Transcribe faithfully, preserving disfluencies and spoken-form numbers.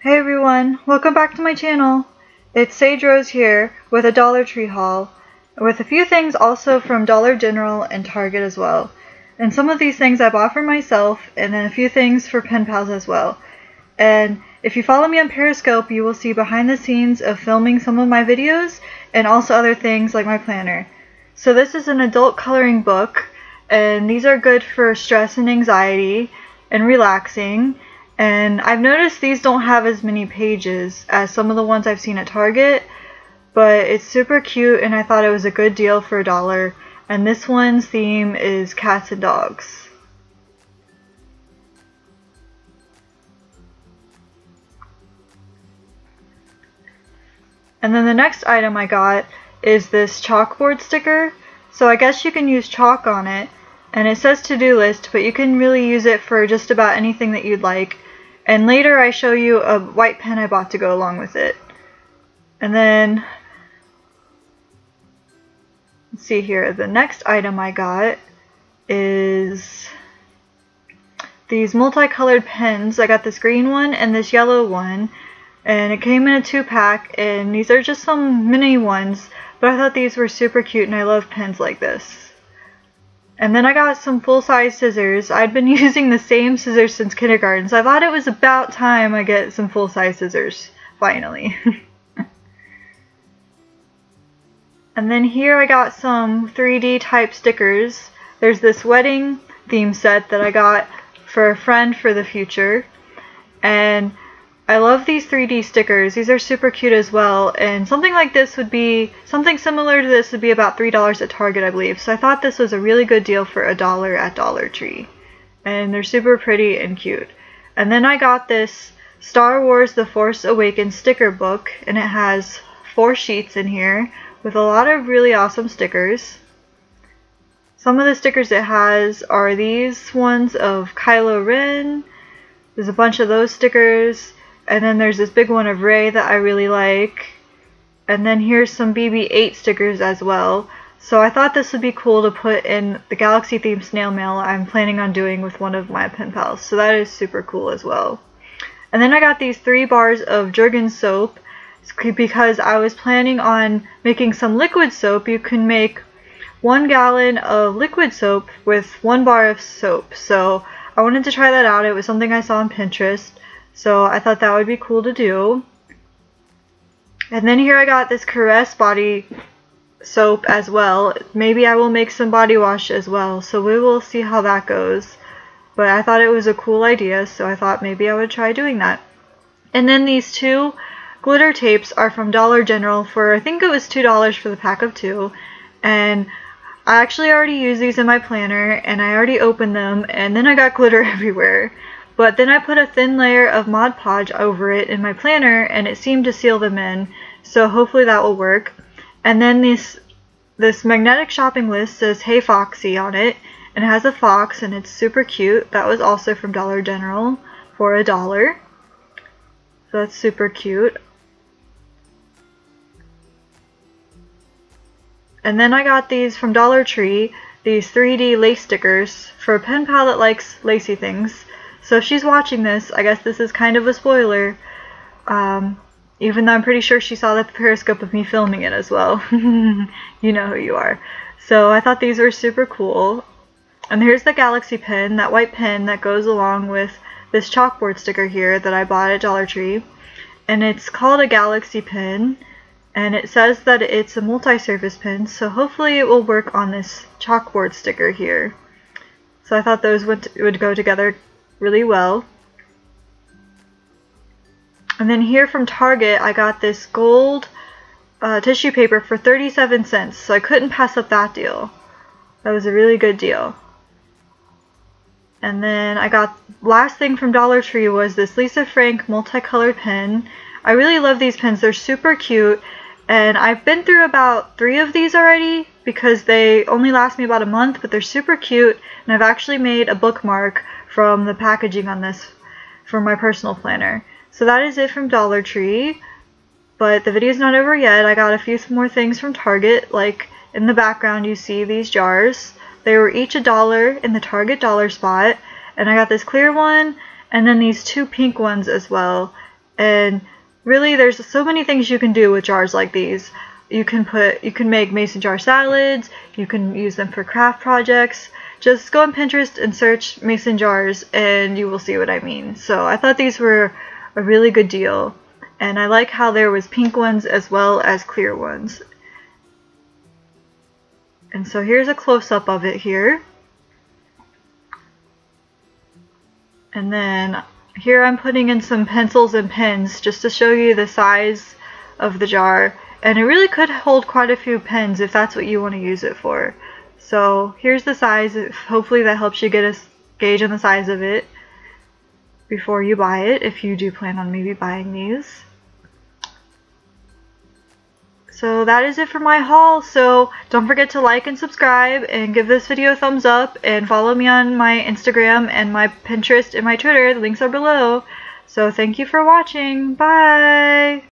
Hey everyone, welcome back to my channel. It's Sage Rose here with a Dollar Tree haul, with a few things also from Dollar General and Target as well. And some of these things I bought for myself, and then a few things for pen pals as well. And if you follow me on Periscope, you will see behind the scenes of filming some of my videos, and also other things like my planner. So this is an adult coloring book, and these are good for stress and anxiety, and relaxing. And I've noticed these don't have as many pages as some of the ones I've seen at Target, but it's super cute and I thought it was a good deal for a dollar. And this one's theme is cats and dogs. And then the next item I got is this chalkboard sticker. So I guess you can use chalk on it, and it says to-do list, but you can really use it for just about anything that you'd like. And later I show you a white pen I bought to go along with it. And then, let's see here, the next item I got is these multicolored pens. I got this green one and this yellow one, and it came in a two pack, and these are just some mini ones, but I thought these were super cute and I love pens like this. And then I got some full-size scissors. I'd been using the same scissors since kindergarten, so I thought it was about time I get some full-size scissors, finally. And then here I got some three D type stickers. There's this wedding theme set that I got for a friend for the future. And I love these three D stickers. These are super cute as well, and something like this would be, something similar to this would be about three dollars at Target, I believe. So I thought this was a really good deal for a dollar at Dollar Tree. And they're super pretty and cute. And then I got this Star Wars The Force Awakens sticker book, and it has four sheets in here with a lot of really awesome stickers. Some of the stickers it has are these ones of Kylo Ren. There's a bunch of those stickers. And then there's this big one of Rey that I really like. And then here's some B B eight stickers as well. So I thought this would be cool to put in the Galaxy themed snail mail I'm planning on doing with one of my pen pals. So that is super cool as well. And then I got these three bars of Jergens soap because I was planning on making some liquid soap. You can make one gallon of liquid soap with one bar of soap. So I wanted to try that out. It was something I saw on Pinterest. So I thought that would be cool to do. And then here I got this Caress body soap as well. Maybe I will make some body wash as well. So we will see how that goes. But I thought it was a cool idea, so I thought maybe I would try doing that. And then these two glitter tapes are from Dollar General for, I think it was two dollars for the pack of two. And I actually already used these in my planner, and I already opened them, and then I got glitter everywhere. But then I put a thin layer of Mod Podge over it in my planner, and it seemed to seal them in, so hopefully that will work. And then this this magnetic shopping list says Hey Foxy on it, and it has a fox, and it's super cute. That was also from Dollar General for a dollar. So that's super cute. And then I got these from Dollar Tree, these three D lace stickers for a pen pal that likes lacy things. So if she's watching this, I guess this is kind of a spoiler, um, even though I'm pretty sure she saw the Periscope of me filming it as well. You know who you are. So I thought these were super cool. And here's the Galaxy pen, that white pen that goes along with this chalkboard sticker here that I bought at Dollar Tree. And it's called a Galaxy pen, and it says that it's a multi-surface pen, so hopefully it will work on this chalkboard sticker here. So I thought those would, would go together really well. And then here from Target I got this gold uh, tissue paper for thirty-seven cents, so I couldn't pass up that deal. That was a really good deal. And then I got, last thing from Dollar Tree was this Lisa Frank multicolored pen. I really love these pens, they're super cute, and I've been through about three of these already because they only last me about a month, but they're super cute, and I've actually made a bookmark from the packaging on this for my personal planner. So that is it from Dollar Tree, but the video's not over yet. I got a few more things from Target, like in the background you see these jars. They were each a dollar in the Target dollar spot, and I got this clear one and then these two pink ones as well. And really, there's so many things you can do with jars like these. You can put, you can make mason jar salads, you can use them for craft projects. Just go on Pinterest and search mason jars and you will see what I mean. So I thought these were a really good deal. And I like how there was pink ones as well as clear ones. And so here's a close-up of it here. And then here I'm putting in some pencils and pens just to show you the size of the jar. And it really could hold quite a few pens if that's what you want to use it for. So here's the size. Hopefully that helps you get a gauge on the size of it before you buy it, if you do plan on maybe buying these. So that is it for my haul. So don't forget to like and subscribe and give this video a thumbs up and follow me on my Instagram and my Pinterest and my Twitter. The links are below. So thank you for watching. Bye!